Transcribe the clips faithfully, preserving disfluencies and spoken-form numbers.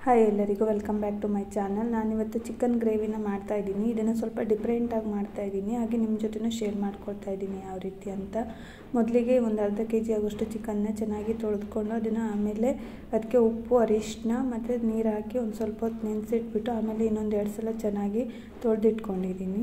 Hi ಎಲ್ಲರಿಗೂ welcome back to my channel. ನಾನಿವತ್ತು chicken ಗ್ರೇವಿನ ಮಾಡ್ತಾಯಿದ್ದೀನಿ. ಇದನ್ನು ಸ್ವಲ್ಪ ಡಿಫ್ರೆಂಟಾಗಿ ಮಾಡ್ತಾಯಿದ್ದೀನಿ, ಹಾಗೆ ನಿಮ್ಮ ಜೊತೆನೂ ಶೇರ್ ಮಾಡ್ಕೊಳ್ತಾ ಇದ್ದೀನಿ ಯಾವ ರೀತಿ ಅಂತ. ಮೊದಲಿಗೆ ಒಂದು ಅರ್ಧ ಕೆ ಜಿ ಆಗೋಷ್ಟು ಚಿಕನ್ನ ಚೆನ್ನಾಗಿ ತೊಳೆದುಕೊಂಡು ಅದನ್ನು ಆಮೇಲೆ ಅದಕ್ಕೆ ಉಪ್ಪು, ಅರಿಶಿನ ಮತ್ತು ನೀರು ಹಾಕಿ ಒಂದು ಸ್ವಲ್ಪ ಹೊತ್ತು ನೆನೆಸಿಟ್ಬಿಟ್ಟು ಆಮೇಲೆ ಇನ್ನೊಂದು ಎರಡು ಸಲ ಚೆನ್ನಾಗಿ ತೊಳೆದಿಟ್ಕೊಂಡಿದ್ದೀನಿ.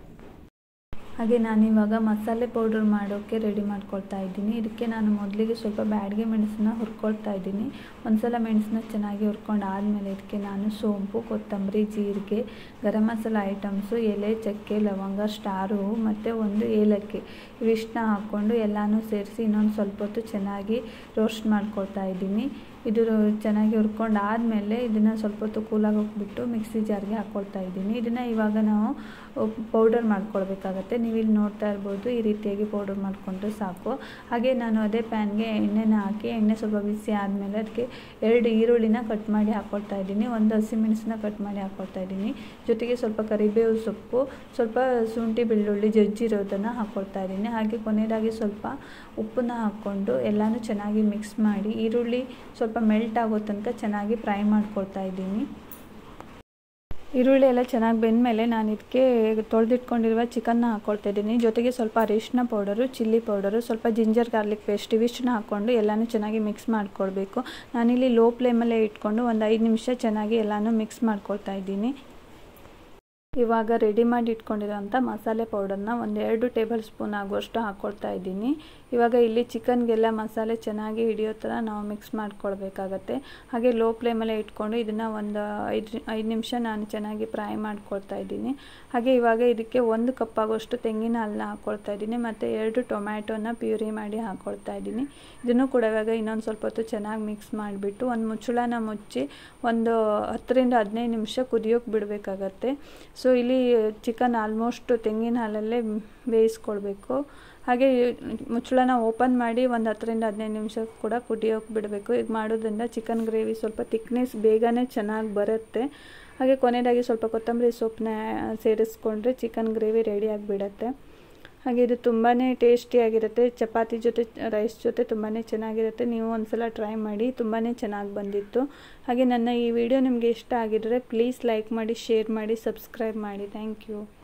ಹಾಗೆ ನಾನಿವಾಗ ಮಸಾಲೆ ಪೌಡರ್ ಮಾಡೋಕ್ಕೆ ರೆಡಿ ಮಾಡ್ಕೊಳ್ತಾ ಇದ್ದೀನಿ. ಇದಕ್ಕೆ ನಾನು ಮೊದಲಿಗೆ ಸ್ವಲ್ಪ ಬ್ಯಾಡಗೆ ಮೆಣಸನ್ನ ಹುರ್ಕೊಳ್ತಾ ಇದ್ದೀನಿ. ಒಂದು ಸಲ ಮೆಣಸನ್ನ ಚೆನ್ನಾಗಿ ಹುರ್ಕೊಂಡು ಆದಮೇಲೆ ಇದಕ್ಕೆ ನಾನು ಸೋಂಪು, ಕೊತ್ತಂಬರಿ, ಜೀರಿಗೆ, ಗರಂ ಮಸಾಲ ಐಟಮ್ಸು, ಎಲೆ, ಚಕ್ಕೆ, ಲವಂಗ, ಸ್ಟಾರು ಮತ್ತು ಒಂದು ಏಲಕ್ಕಿ ಇವಿಷ್ಟನ್ನ ಹಾಕ್ಕೊಂಡು ಎಲ್ಲನೂ ಸೇರಿಸಿ ಇನ್ನೊಂದು ಸ್ವಲ್ಪ ಹೊತ್ತು ಚೆನ್ನಾಗಿ ರೋಸ್ಟ್ ಮಾಡ್ಕೊಳ್ತಾ ಇದ್ದೀನಿ. ಇದು ಚೆನ್ನಾಗಿ ಹುರ್ಕೊಂಡು ಆದಮೇಲೆ ಇದನ್ನು ಸ್ವಲ್ಪ ಹೊತ್ತು ಕೂಲಾಗಿ ಹೋಗ್ಬಿಟ್ಟು ಮಿಕ್ಸಿ ಜಾರ್ಗೆ ಹಾಕ್ಕೊಳ್ತಾ ಇದ್ದೀನಿ. ಇದನ್ನು ಇವಾಗ ನಾವು ಪೌಡರ್ ಮಾಡ್ಕೊಳ್ಬೇಕಾಗತ್ತೆ. ನೀವು ಇಲ್ಲಿ ನೋಡ್ತಾ ಇರ್ಬೋದು, ಈ ರೀತಿಯಾಗಿ ಪೌಡರ್ ಮಾಡಿಕೊಂಡ್ರೆ ಸಾಕು. ಹಾಗೆ ನಾನು ಅದೇ ಪ್ಯಾನ್ಗೆ ಎಣ್ಣೆನ ಹಾಕಿ ಎಣ್ಣೆ ಸ್ವಲ್ಪ ಬಿಸಿ ಆದಮೇಲೆ ಅದಕ್ಕೆ ಎರಡು ಈರುಳ್ಳಿನ ಕಟ್ ಮಾಡಿ ಹಾಕ್ಕೊಳ್ತಾ ಇದ್ದೀನಿ, ಒಂದು ಹಸಿಮೆಣಸನ್ನ ಕಟ್ ಮಾಡಿ ಹಾಕ್ಕೊಳ್ತಾ ಇದ್ದೀನಿ, ಜೊತೆಗೆ ಸ್ವಲ್ಪ ಕರಿಬೇವು ಸೊಪ್ಪು, ಸ್ವಲ್ಪ ಶುಂಠಿ ಬೆಳ್ಳುಳ್ಳಿ ಜಜ್ಜಿರೋದನ್ನು ಹಾಕ್ಕೊಳ್ತಾ ಇದ್ದೀನಿ. ಹಾಗೆ ಕೊನೆಯದಾಗಿ ಸ್ವಲ್ಪ ಉಪ್ಪನ್ನ ಹಾಕ್ಕೊಂಡು ಎಲ್ಲನೂ ಚೆನ್ನಾಗಿ ಮಿಕ್ಸ್ ಮಾಡಿ ಈರುಳ್ಳಿ ಸ್ವಲ್ಪ ಮೆಲ್ಟ್ ಆಗೋ ತನಕ ಚೆನ್ನಾಗಿ ಫ್ರೈ ಮಾಡ್ಕೊಳ್ತಾ ಇದ್ದೀನಿ. ಈರುಳ್ಳಿ ಎಲ್ಲ ಚೆನ್ನಾಗಿ ಬೆಂದಮೇಲೆ ನಾನು ಇದಕ್ಕೆ ತೊಳೆದಿಟ್ಕೊಂಡಿರುವ ಚಿಕನ್ನ ಹಾಕ್ಕೊಳ್ತಾ ಇದ್ದೀನಿ, ಜೊತೆಗೆ ಸ್ವಲ್ಪ ಅರಿಶಿನ ಪೌಡರು, ಚಿಲ್ಲಿ ಪೌಡರು, ಸ್ವಲ್ಪ ಜಿಂಜರ್ ಗಾರ್ಲಿಕ್ ಪೇಸ್ಟ್ ಇವಿಷ್ಟನ್ನ ಹಾಕ್ಕೊಂಡು ಎಲ್ಲನೂ ಚೆನ್ನಾಗಿ ಮಿಕ್ಸ್ ಮಾಡ್ಕೊಳ್ಬೇಕು. ನಾನಿಲ್ಲಿ ಲೋ ಫ್ಲೇಮಲ್ಲೇ ಇಟ್ಕೊಂಡು ಒಂದು ಐದು ನಿಮಿಷ ಚೆನ್ನಾಗಿ ಎಲ್ಲನೂ ಮಿಕ್ಸ್ ಮಾಡ್ಕೊಳ್ತಾ ಇದ್ದೀನಿ. ಇವಾಗ ರೆಡಿ ಮಾಡಿ ಇಟ್ಕೊಂಡಿರೋಂಥ ಮಸಾಲೆ ಪೌಡರ್ನ ಒಂದು ಎರಡು ಟೇಬಲ್ ಸ್ಪೂನ್ ಆಗುವಷ್ಟು ಹಾಕ್ಕೊಳ್ತಾ ಇದ್ದೀನಿ. ಇವಾಗ ಇಲ್ಲಿ ಚಿಕನ್ಗೆಲ್ಲ ಮಸಾಲೆ ಚೆನ್ನಾಗಿ ಹಿಡಿಯೋ ಥರ ನಾವು ಮಿಕ್ಸ್ ಮಾಡ್ಕೊಳ್ಬೇಕಾಗತ್ತೆ. ಹಾಗೆ ಲೋ ಫ್ಲೇಮಲ್ಲೇ ಇಟ್ಕೊಂಡು ಇದನ್ನು ಒಂದು ಐದು ಐದು ನಿಮಿಷ ನಾನು ಚೆನ್ನಾಗಿ ಫ್ರೈ ಮಾಡ್ಕೊಳ್ತಾ ಇದ್ದೀನಿ. ಹಾಗೆ ಇವಾಗ ಇದಕ್ಕೆ ಒಂದು ಕಪ್ ಆಗೋಷ್ಟು ತೆಂಗಿನ ಹಾಲನ್ನ ಹಾಕ್ಕೊಳ್ತಾ ಇದ್ದೀನಿ ಮತ್ತು ಎರಡು ಟೊಮ್ಯಾಟೋನ ಪ್ಯೂರಿ ಮಾಡಿ ಹಾಕ್ಕೊಳ್ತಾ ಇದ್ದೀನಿ. ಇದನ್ನು ಕೂಡ ಇವಾಗ ಇನ್ನೊಂದು ಸ್ವಲ್ಪ ಹೊತ್ತು ಚೆನ್ನಾಗಿ ಮಿಕ್ಸ್ ಮಾಡಿಬಿಟ್ಟು ಒಂದು ಮುಚ್ಚಳನ ಮುಚ್ಚಿ ಒಂದು ಹತ್ತರಿಂದ ಹದಿನೈದು ನಿಮಿಷ ಕುದಿಯೋಕೆ ಬಿಡಬೇಕಾಗತ್ತೆ. ಸೊ ಇಲ್ಲಿ ಚಿಕನ್ ಆಲ್ಮೋಸ್ಟ್ ತೆಂಗಿನ ಹಾಲಲ್ಲೇ ಬೇಯಿಸ್ಕೊಳ್ಬೇಕು. ಹಾಗೆ ಮುಚ್ಚಳನ ಓಪನ್ ಮಾಡಿ ಒಂದು ಹತ್ತರಿಂದ ಹದಿನೈದು ನಿಮಿಷ ಕೂಡ ಕುದಿಯೋಕೆ ಬಿಡಬೇಕು. ಈಗ ಮಾಡೋದ್ರಿಂದ ಚಿಕನ್ ಗ್ರೇವಿ ಸ್ವಲ್ಪ ಥಿಕ್ನೆಸ್ ಬೇಗನೆ ಚೆನ್ನಾಗಿ ಬರುತ್ತೆ. ಹಾಗೆ ಕೊನೆಯದಾಗಿ ಸ್ವಲ್ಪ ಕೊತ್ತಂಬರಿ ಸೊಪ್ಪನ್ನ ಸೇರಿಸ್ಕೊಂಡ್ರೆ ಚಿಕನ್ ಗ್ರೇವಿ ರೆಡಿ ಆಗಿಬಿಡತ್ತೆ. ಹಾಗೆ ಇದು ತುಂಬಾ ಟೇಸ್ಟಿಯಾಗಿರುತ್ತೆ, ಚಪಾತಿ ಜೊತೆ, ರೈಸ್ ಜೊತೆ ತುಂಬಾ ಚೆನ್ನಾಗಿರುತ್ತೆ. ನೀವು ಒಂದು ಸಲ ಟ್ರೈ ಮಾಡಿ, ತುಂಬಾ ಚೆನ್ನಾಗಿ ಬಂದಿತ್ತು. ಹಾಗೆ ನನ್ನ ಈ ವಿಡಿಯೋ ನಿಮಗೆ ಇಷ್ಟ ಆಗಿದ್ದರೆ ಪ್ಲೀಸ್ ಲೈಕ್ ಮಾಡಿ, ಶೇರ್ ಮಾಡಿ, ಸಬ್ಸ್ಕ್ರೈಬ್ ಮಾಡಿ. Thank you.